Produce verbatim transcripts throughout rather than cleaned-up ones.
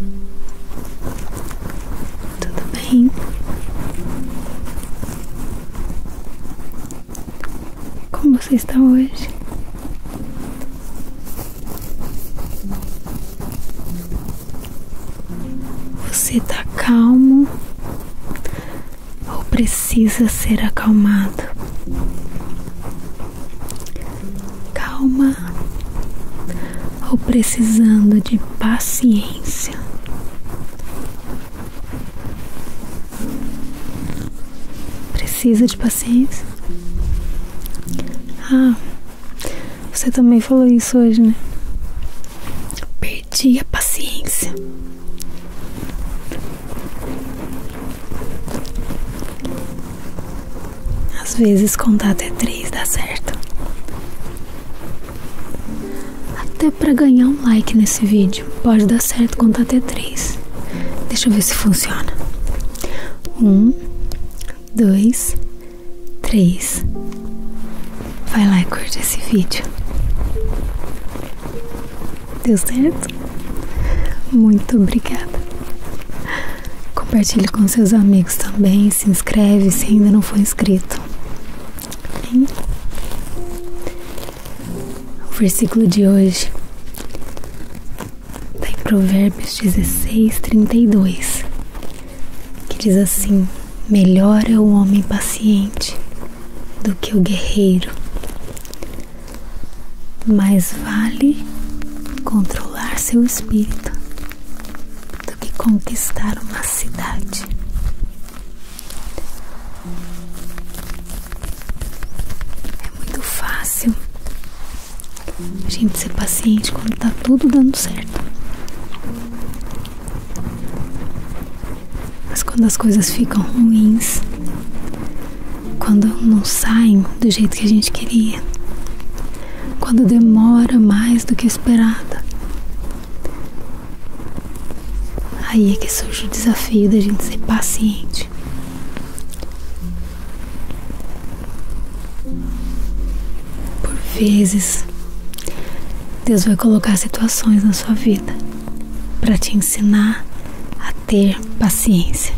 Tudo bem? Como você está hoje? Você está calmo ou precisa ser acalmado? Calma ou precisando de paciência? Precisa de paciência? Ah, você também falou isso hoje, né? Perdi a paciência. Às vezes contar até três dá certo. Até pra ganhar um like nesse vídeo pode dar certo contar até três. Deixa eu ver se funciona. Um, dois, três. Vai lá e curte esse vídeo. Deu certo? Muito obrigada. Compartilhe com seus amigos também. Se inscreve se ainda não for inscrito. Hein? O versículo de hoje está em Provérbios dezesseis, trinta e dois, que diz assim: melhor é o homem paciente do que o guerreiro. Mais vale controlar seu espírito do que conquistar uma cidade. É muito fácil a gente ser paciente quando tá tudo dando certo. Mas quando as coisas ficam ruins, quando não saem do jeito que a gente queria, quando demora mais do que esperado, aí é que surge o desafio da gente ser paciente. Por vezes, Deus vai colocar situações na sua vida para te ensinar a ter paciência.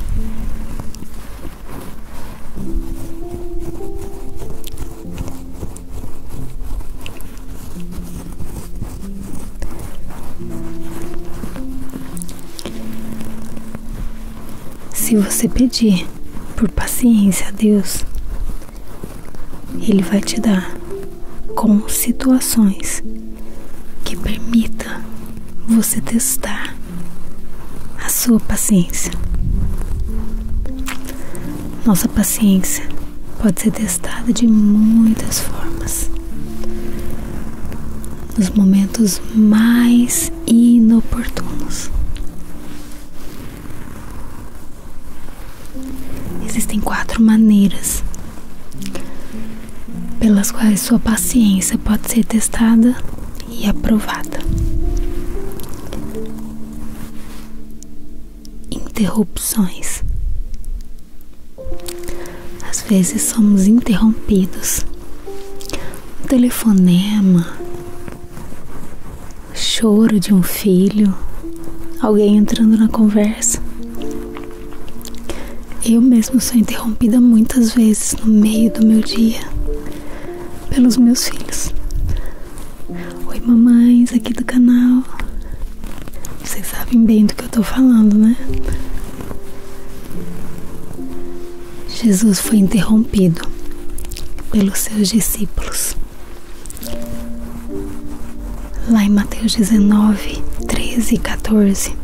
Se você pedir por paciência a Deus, Ele vai te dar com situações que permita você testar a sua paciência. Nossa paciência pode ser testada de muitas formas. Nos momentos mais inoportunos. Existem quatro maneiras pelas quais sua paciência pode ser testada e aprovada. Interrupções. Às vezes somos interrompidos. Um telefonema, choro de um filho, alguém entrando na conversa. Eu mesmo sou interrompida muitas vezes no meio do meu dia pelos meus filhos. Oi, mamães aqui do canal. Vocês sabem bem do que eu tô falando, né? Jesus foi interrompido pelos seus discípulos. Lá em Mateus dezenove, treze e quatorze,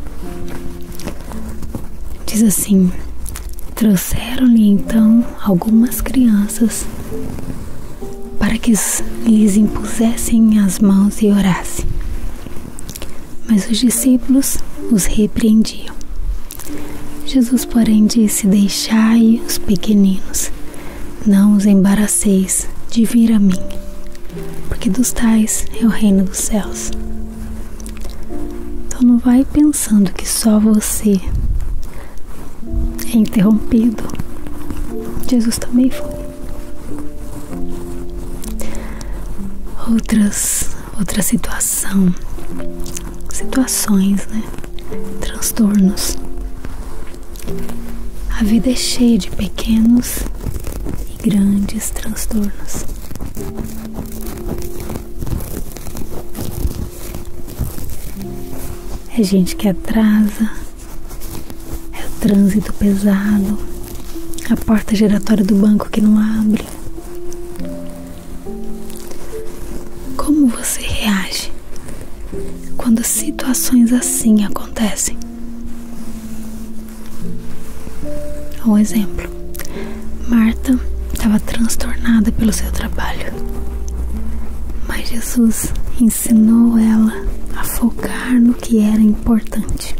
diz assim: trouxeram-lhe então algumas crianças para que lhes impusessem as mãos e orassem. Mas os discípulos os repreendiam. Jesus, porém, disse: deixai os pequeninos, não os embaraceis de vir a mim, porque dos tais é o reino dos céus. Então não vai pensando que só você é interrompido. Jesus também foi. Outras, outra situação, situações, né? transtornos. A vida é cheia de pequenos e grandes transtornos. É gente que atrasa, é o trânsito pesado, a porta giratória do banco que não abre. Como você reage quando situações assim acontecem? Um exemplo: Marta estava transtornada pelo seu trabalho, mas Jesus ensinou ela a focar no que era importante.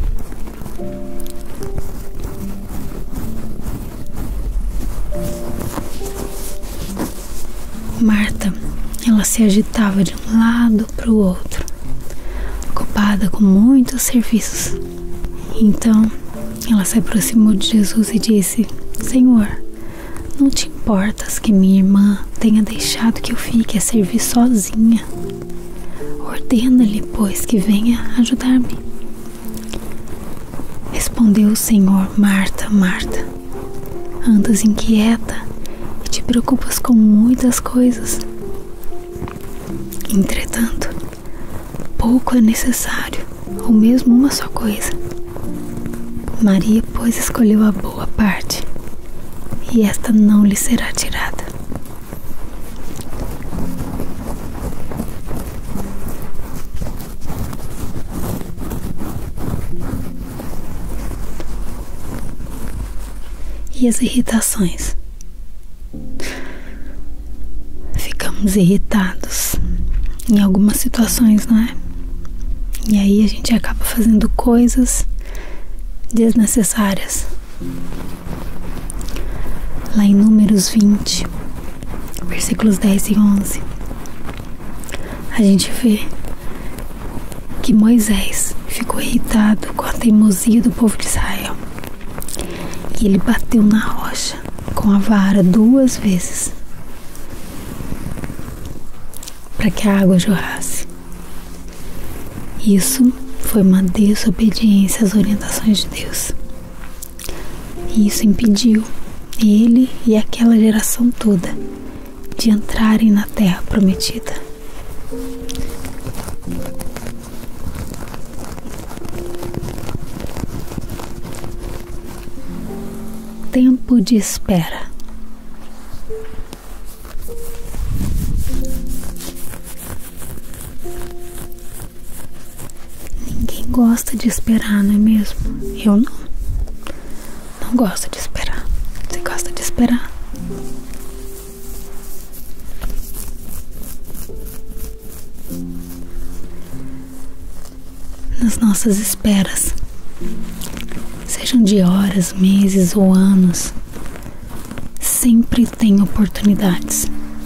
Marta, ela se agitava de um lado para o outro, ocupada com muitos serviços. Então, ela se aproximou de Jesus e disse: Senhor, não te importas que minha irmã tenha deixado que eu fique a servir sozinha? Ordena-lhe, pois, que venha ajudar-me. Respondeu o Senhor: Marta, Marta, andas inquieta e te preocupas com muitas coisas. Entretanto, pouco é necessário, ou mesmo uma só coisa. Maria, pois, escolheu a boa parte, e esta não lhe será tirada. E as irritações? Ficamos irritados em algumas situações, não é? E aí a gente acaba fazendo coisas desnecessárias. Lá em Números vinte, versículos dez e onze, a gente vê que Moisés ficou irritado com a teimosia do povo de Israel. E ele bateu na rocha com a vara duas vezes para que a água jorrasse. Isso foi uma desobediência às orientações de Deus. E isso impediu ele e aquela geração toda de entrarem na terra prometida. Tempo de espera. Ninguém gosta de esperar, não é mesmo? Eu não. Não gosto de esperar. Você gosta de esperar? Nas nossas esperas, sejam de horas, meses ou anos, sempre tem oportunidades.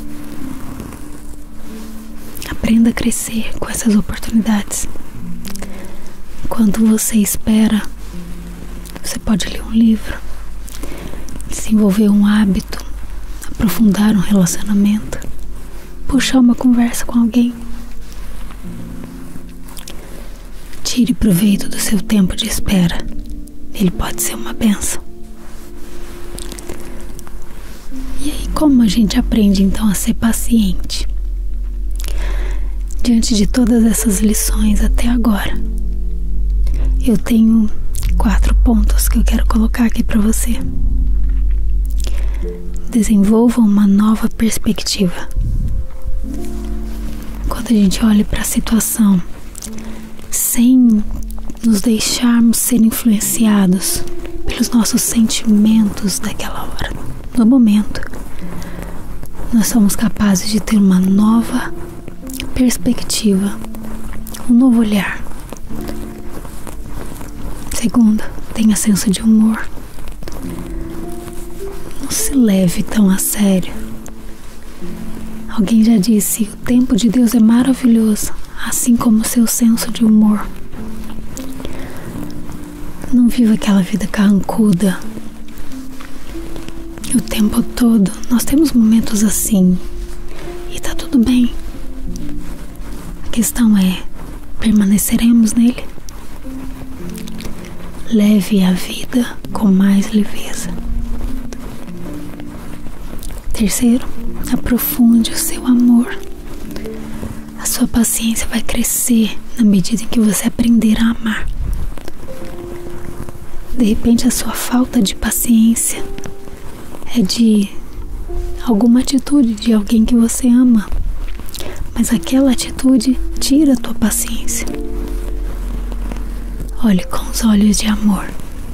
Aprenda a crescer com essas oportunidades. Enquanto você espera, você pode ler um livro, desenvolver um hábito, aprofundar um relacionamento, puxar uma conversa com alguém. Tire proveito do seu tempo de espera. Ele pode ser uma bênção. E aí, como a gente aprende então a ser paciente? Diante de todas essas lições até agora, eu tenho quatro pontos que eu quero colocar aqui para você. Desenvolva uma nova perspectiva. Quando a gente olha para a situação sem nos deixarmos ser influenciados pelos nossos sentimentos daquela hora, no momento, nós somos capazes de ter uma nova perspectiva, um novo olhar. Segundo, tenha senso de humor. Não se leve tão a sério. Alguém já disse: o tempo de Deus é maravilhoso, assim como o seu senso de humor. Não viva aquela vida carrancuda o tempo todo. Nós temos momentos assim e tá tudo bem. A questão é: permaneceremos nele? leve a vida com mais leveza. Terceiro, aprofunde o seu amor. A sua paciência vai crescer na medida em que você aprender a amar. De repente, a sua falta de paciência é de alguma atitude de alguém que você ama, mas aquela atitude tira a tua paciência. Olhe com os olhos de amor.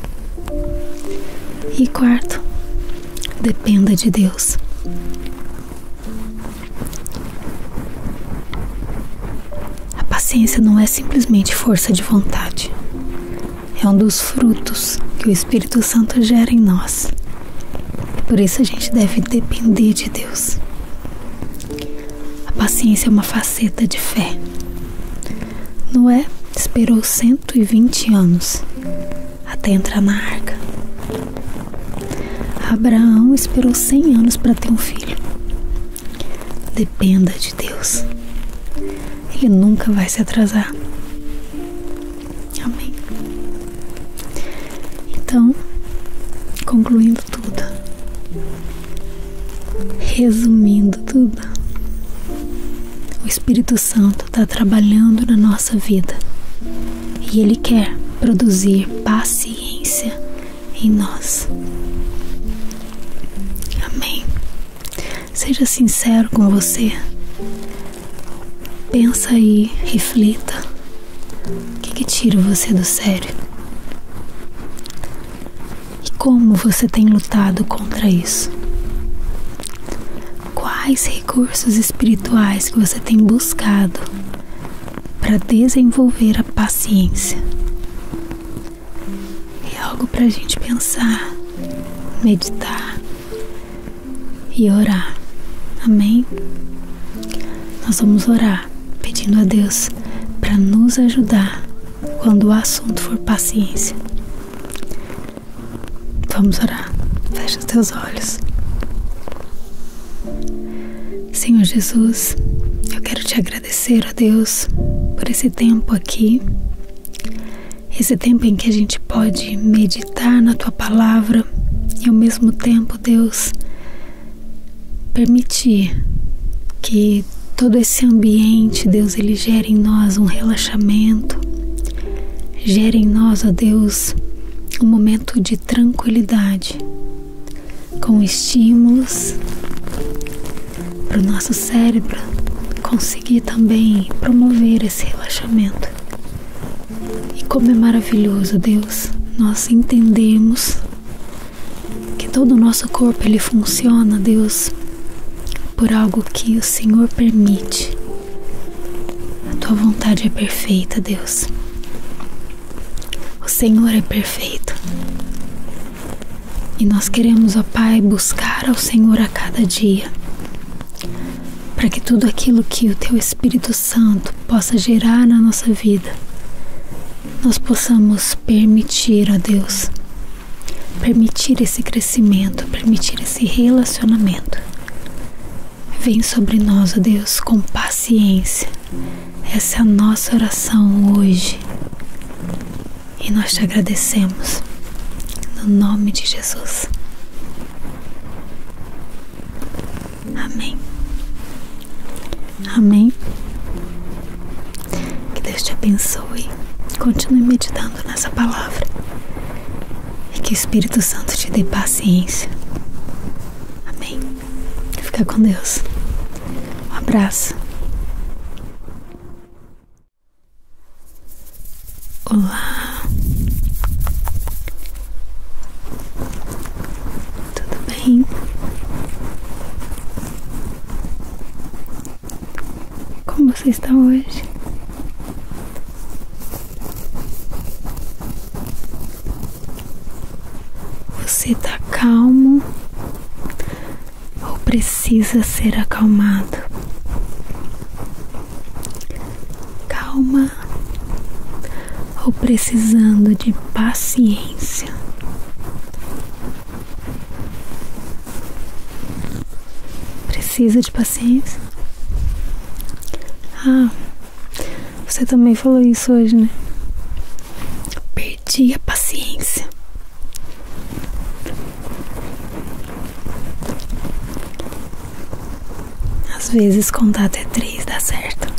E quarto, dependa de Deus. A paciência não é simplesmente força de vontade. É um dos frutos que o Espírito Santo gera em nós. Por isso a gente deve depender de Deus. A paciência é uma faceta de fé. Noé esperou cento e vinte anos até entrar na arca. Abraão esperou cem anos para ter um filho. Dependa de Deus. Ele nunca vai se atrasar. Amém. Então, concluindo tudo, resumindo tudo, o Espírito Santo está trabalhando na nossa vida e Ele quer produzir paciência em nós. Amém. Seja sincero com você. Pensa aí, reflita. O que que tira você do sério? E como você tem lutado contra isso? Quais recursos espirituais que você tem buscado para desenvolver a paciência? É algo para a gente pensar, meditar e orar. Amém? Nós vamos orar pedindo a Deus para nos ajudar quando o assunto for paciência. Vamos orar. Fecha os teus olhos. Senhor Jesus, eu quero te agradecer, ó Deus, por esse tempo aqui, esse tempo em que a gente pode meditar na Tua Palavra e ao mesmo tempo, Deus, permitir que todo esse ambiente, Deus, ele gere em nós um relaxamento, gere em nós, ó Deus, um momento de tranquilidade, com estímulos para o nosso cérebro conseguir também promover esse relaxamento. E como é maravilhoso, Deus, nós entendemos que todo o nosso corpo ele funciona, Deus, por algo que o Senhor permite. A Tua vontade é perfeita, Deus. O Senhor é perfeito. E nós queremos, ó Pai, buscar ao Senhor a cada dia, para que tudo aquilo que o Teu Espírito Santo possa gerar na nossa vida, nós possamos permitir, ó Deus, permitir esse crescimento, permitir esse relacionamento. Vem sobre nós, ó Deus, com paciência. Essa é a nossa oração hoje. E nós te agradecemos, no nome de Jesus. Amém. Amém. Que Deus te abençoe. Continue meditando nessa palavra. E que o Espírito Santo te dê paciência. Amém. Fica com Deus. Um abraço. Olá. Tudo bem? Como você está hoje? Você está calmo ou precisa ser acalmado? Calma ou precisando de paciência? Precisa de paciência? Ah, você também falou isso hoje, né? Perdi pedir a paciência. Às vezes contar até três dá certo.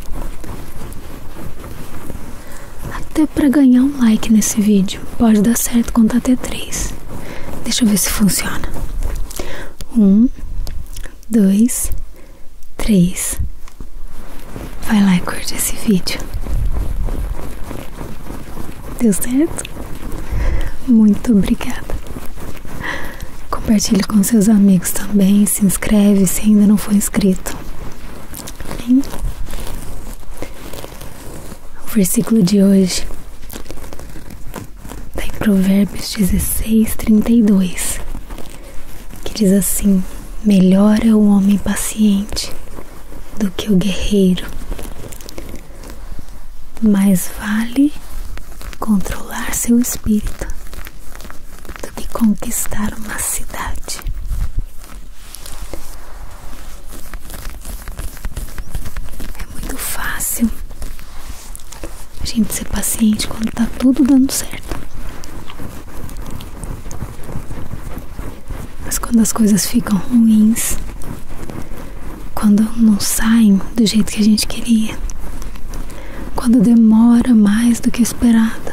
Até pra ganhar um like nesse vídeo pode dar certo contar até três. Deixa eu ver se funciona. Um, dois, três. Vai lá e curte esse vídeo. Deu certo? Muito obrigada. Compartilhe com seus amigos também. Se inscreve se ainda não for inscrito. Hein? O versículo de hoje está em Provérbios dezesseis, trinta e dois, que diz assim: melhor é o homem paciente do que o guerreiro, mais vale controlar seu espírito do que conquistar uma cidade. É muito fácil a gente ser paciente quando tá tudo dando certo, mas quando as coisas ficam ruins, quando não saem do jeito que a gente queria, quando demora mais do que esperado,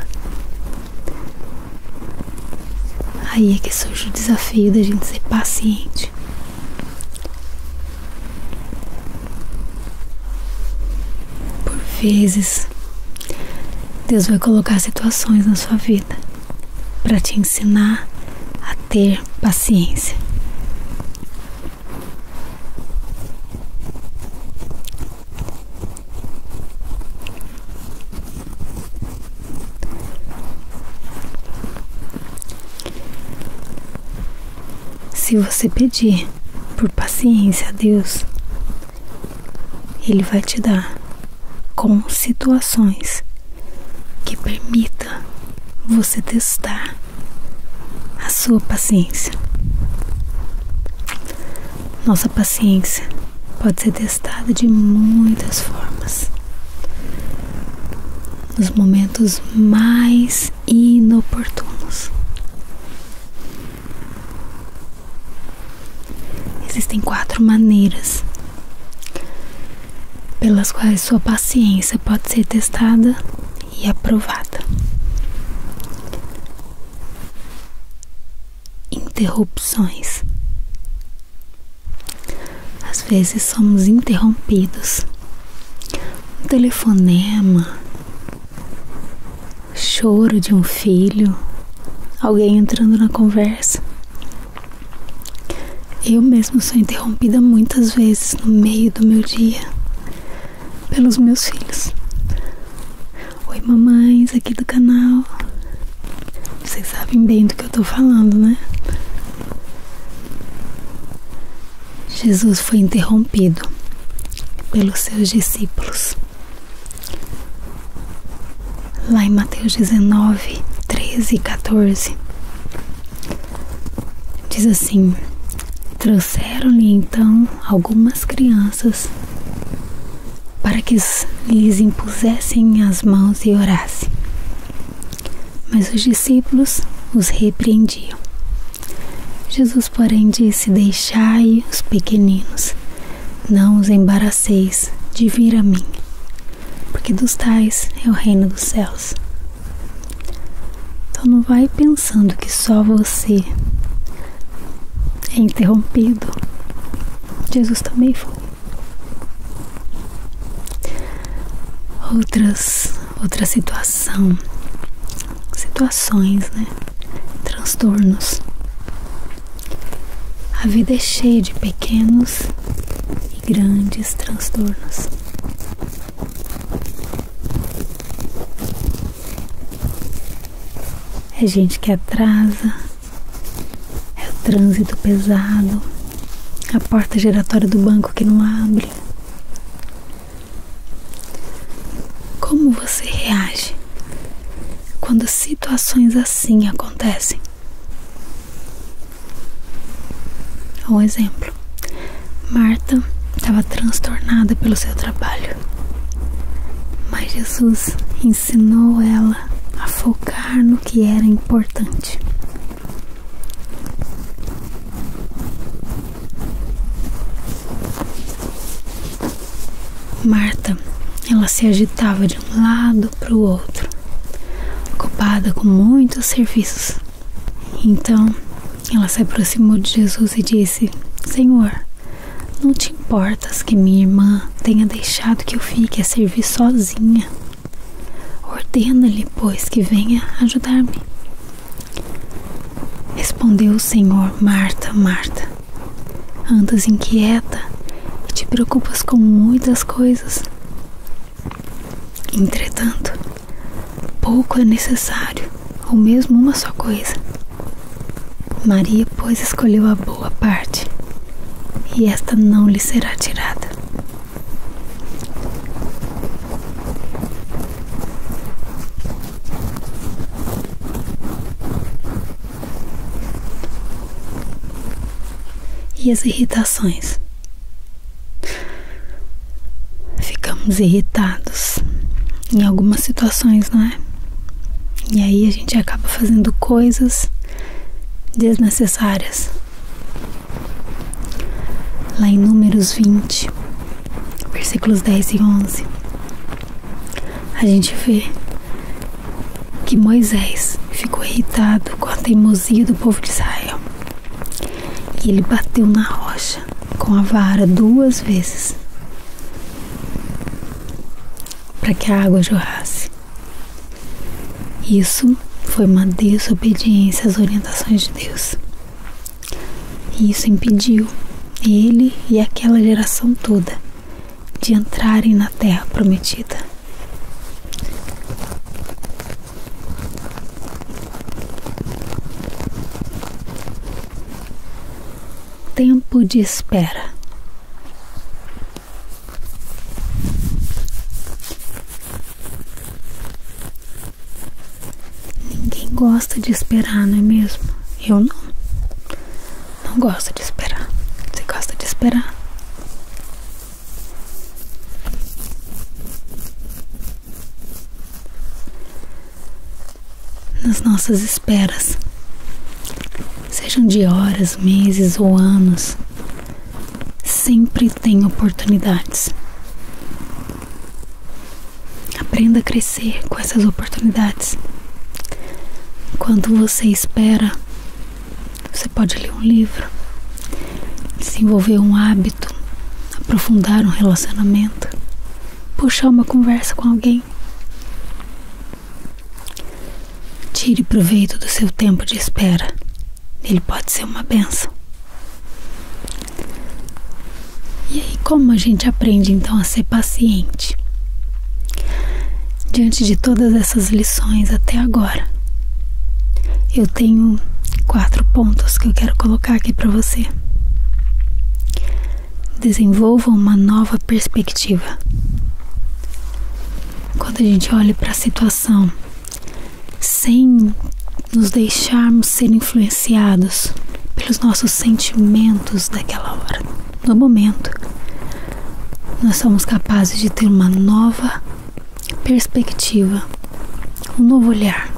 aí é que surge o desafio da gente ser paciente. Por vezes Deus vai colocar situações na sua vida para te ensinar a ter paciência. Se você pedir por paciência a Deus, Ele vai te dar com situações que permita você testar a sua paciência. Nossa paciência pode ser testada de muitas formas. Nos momentos mais inoportunos. Existem quatro maneiras pelas quais sua paciência pode ser testada e aprovada. Interrupções. Às vezes somos interrompidos. Um telefonema, choro de um filho, alguém entrando na conversa. Eu mesmo sou interrompida muitas vezes no meio do meu dia pelos meus filhos. Oi, mamães aqui do canal. Vocês sabem bem do que eu tô falando, né? Jesus foi interrompido pelos seus discípulos. Lá em Mateus dezenove, treze e quatorze, diz assim: trouxeram-lhe então algumas crianças para que lhes impusessem as mãos e orassem. Mas os discípulos os repreendiam. Jesus, porém, disse: deixai os pequeninos, não os embaraceis de vir a mim, porque dos tais é o reino dos céus. Então não vai pensando que só você é interrompido. Jesus também foi. Outras, outra situação, situações, né? Transtornos. A vida é cheia de pequenos e grandes transtornos. É gente que atrasa, é o trânsito pesado, a porta giratória do banco que não abre. Como você reage quando situações assim acontecem? Um exemplo: Marta estava transtornada pelo seu trabalho, mas Jesus ensinou ela a focar no que era importante. Marta, ela se agitava de um lado para o outro, ocupada com muitos serviços. Então, ela se aproximou de Jesus e disse: Senhor, não te importas que minha irmã tenha deixado que eu fique a servir sozinha? Ordena-lhe, pois, que venha ajudar-me. Respondeu o Senhor: Marta, Marta, andas inquieta e te preocupas com muitas coisas. Entretanto, pouco é necessário, ou mesmo uma só coisa. Maria, pois, escolheu a boa parte, e esta não lhe será tirada. E as irritações? Ficamos irritados em algumas situações, não é? E aí a gente acaba fazendo coisas desnecessárias. Lá em Números vinte, versículos dez e onze, a gente vê que Moisés ficou irritado com a teimosia do povo de Israel. E ele bateu na rocha com a vara duas vezes para que a água jorrasse. Isso foi uma desobediência às orientações de Deus. E isso impediu ele e aquela geração toda de entrarem na terra prometida. Tempo de espera. Ninguém gosta de esperar, não é mesmo? Eu não. Não gosto de esperar. Você gosta de esperar? Nas nossas esperas, sejam de horas, meses ou anos, sempre tem oportunidades. Aprenda a crescer com essas oportunidades. Enquanto você espera, você pode ler um livro, desenvolver um hábito, aprofundar um relacionamento, puxar uma conversa com alguém. Tire proveito do seu tempo de espera. Ele pode ser uma bênção. E aí, como a gente aprende então a ser paciente? Diante de todas essas lições até agora, eu tenho quatro pontos que eu quero colocar aqui para você. Desenvolva uma nova perspectiva. Quando a gente olha para a situação sem nos deixarmos ser influenciados pelos nossos sentimentos daquela hora, no momento, nós somos capazes de ter uma nova perspectiva, um novo olhar.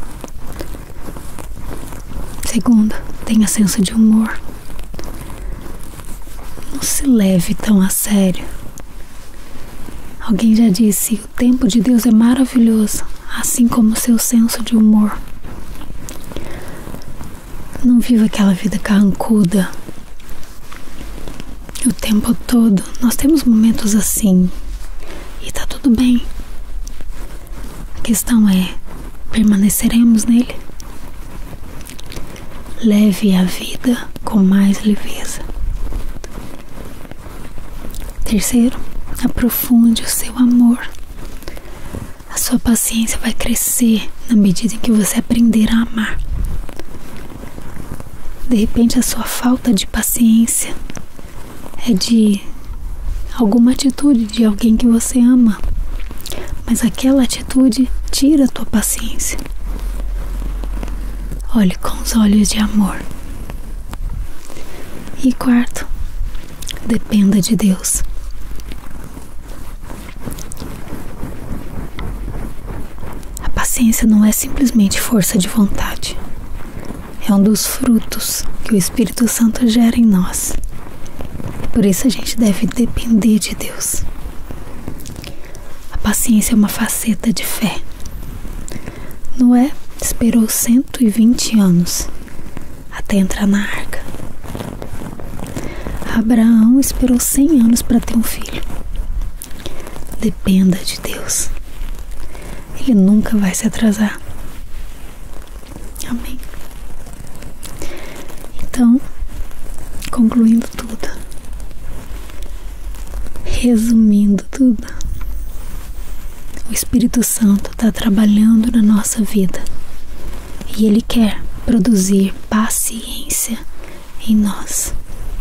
Segundo, tenha senso de humor. Não se leve tão a sério. Alguém já disse: o tempo de Deus é maravilhoso, assim como o seu senso de humor. Não viva aquela vida carrancuda o tempo todo. Nós temos momentos assim e tá tudo bem. A questão é: permaneceremos nele? Leve a vida com mais leveza. Terceiro, aprofunde o seu amor. A sua paciência vai crescer na medida em que você aprender a amar. De repente, a sua falta de paciência é de alguma atitude de alguém que você ama, mas aquela atitude tira a tua paciência. Olhe com os olhos de amor. E quarto, dependa de Deus. A paciência não é simplesmente força de vontade. É um dos frutos que o Espírito Santo gera em nós. Por isso a gente deve depender de Deus. A paciência é uma faceta de fé. Noé esperou cento e vinte anos até entrar na arca. Abraão esperou cem anos para ter um filho. Dependa de Deus. Ele nunca vai se atrasar. Amém. Então, concluindo tudo, resumindo tudo, o Espírito Santo está trabalhando na nossa vida e Ele quer produzir paciência em nós.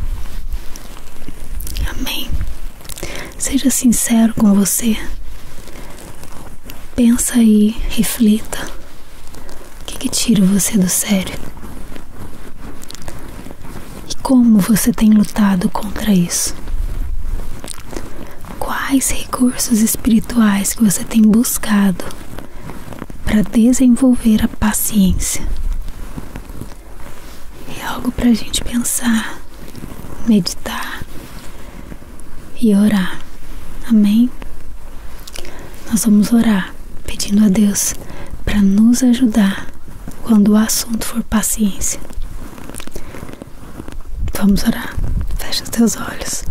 Amém. Seja sincero com você. Pensa aí, reflita. O que, que tira você do sério? E como você tem lutado contra isso? Quais recursos espirituais que você tem buscado para desenvolver a paciência? É algo para a gente pensar, meditar e orar. Amém? Nós vamos orar pedindo a Deus para nos ajudar quando o assunto for paciência. Vamos orar. Fecha os teus olhos.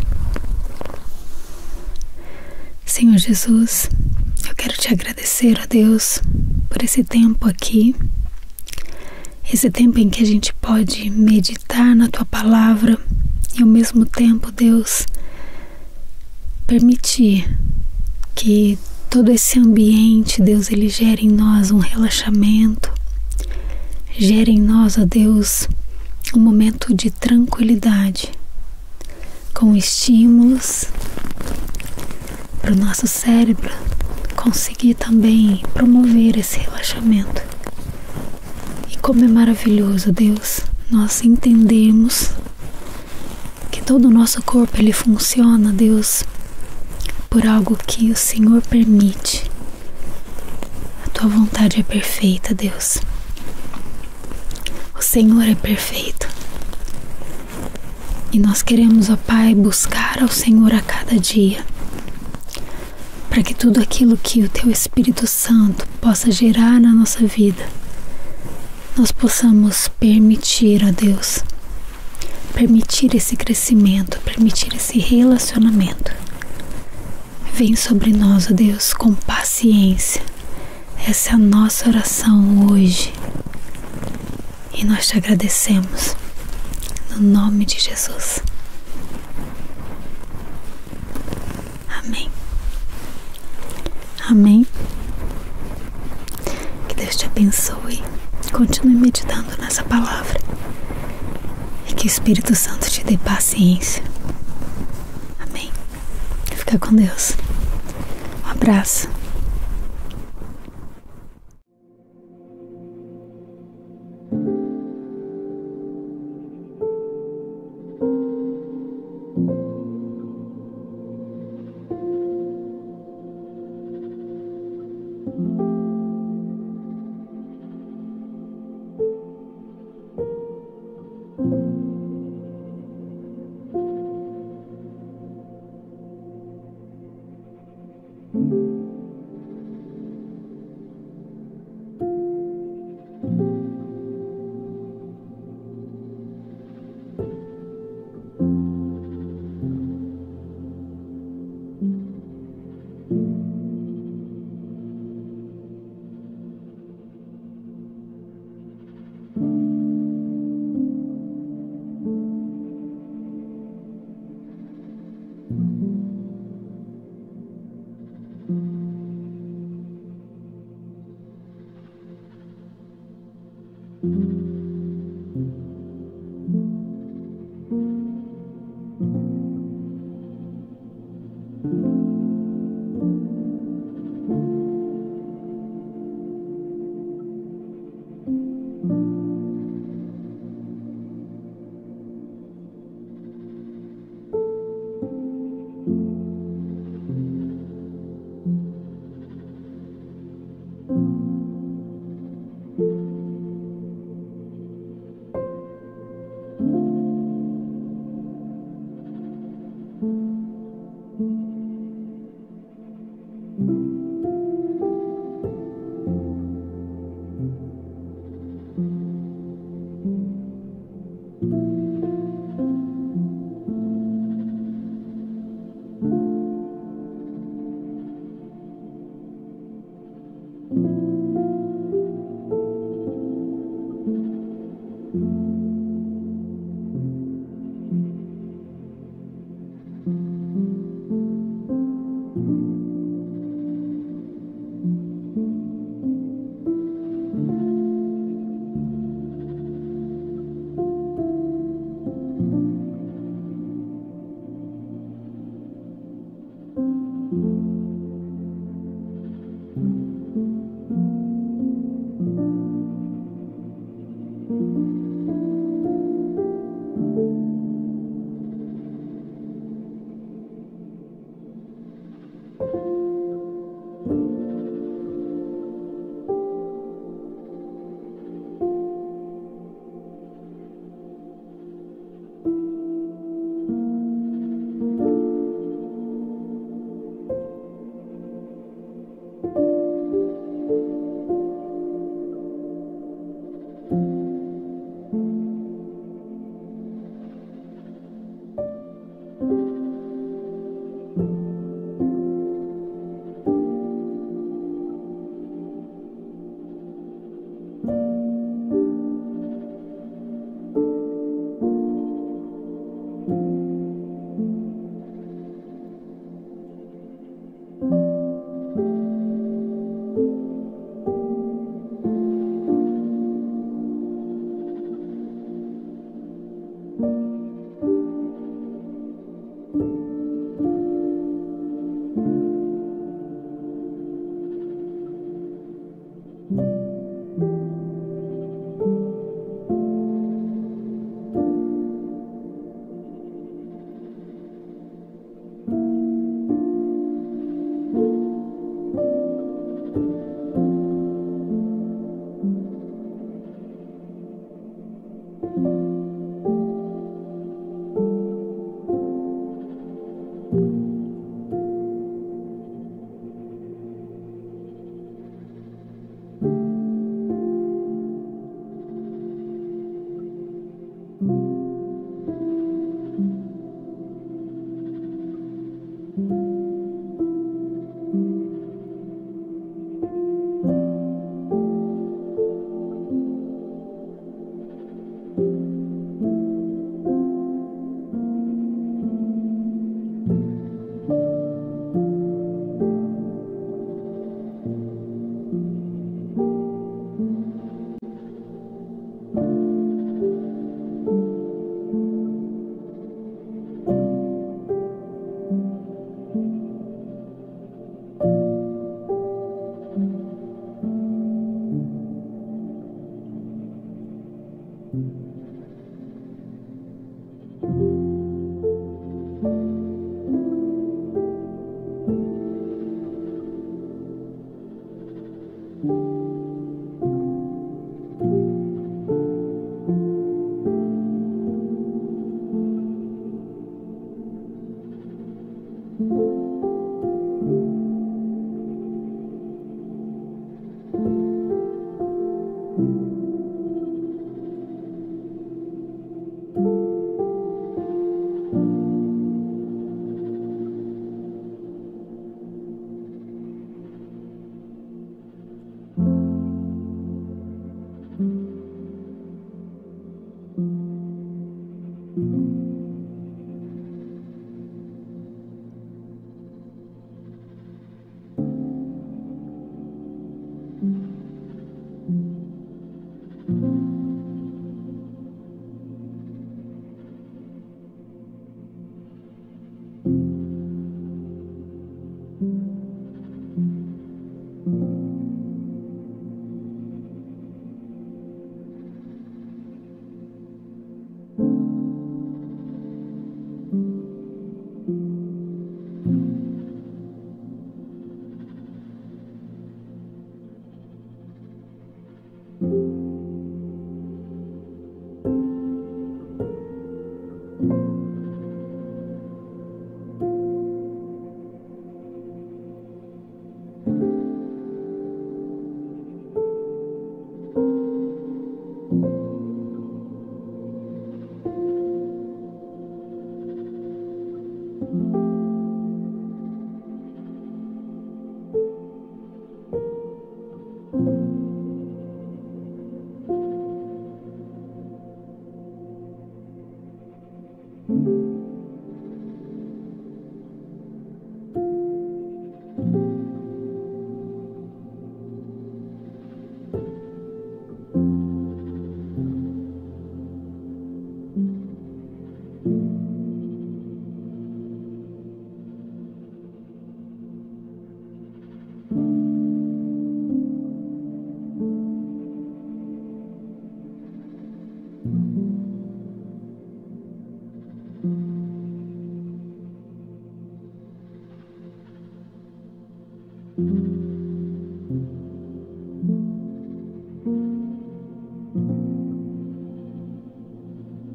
Senhor Jesus, eu quero te agradecer, ó Deus, por esse tempo aqui, esse tempo em que a gente pode meditar na tua palavra e ao mesmo tempo, Deus, permitir que todo esse ambiente, Deus, ele gere em nós um relaxamento, gere em nós, ó Deus, um momento de tranquilidade, com estímulos para o nosso cérebro conseguir também promover esse relaxamento. E como é maravilhoso, Deus, nós entendemos que todo o nosso corpo ele funciona, Deus, por algo que o Senhor permite. A tua vontade é perfeita, Deus. O Senhor é perfeito. E nós queremos, ó Pai, buscar ao Senhor a cada dia, para que tudo aquilo que o Teu Espírito Santo possa gerar na nossa vida, nós possamos permitir, ó Deus, permitir esse crescimento, permitir esse relacionamento. Vem sobre nós, ó Deus, com paciência. Essa é a nossa oração hoje. E nós te agradecemos. No nome de Jesus. Amém. Amém. Que Deus te abençoe. Continue meditando nessa palavra. E que o Espírito Santo te dê paciência. Amém. Fica com Deus. Um abraço. Thank you.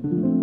Música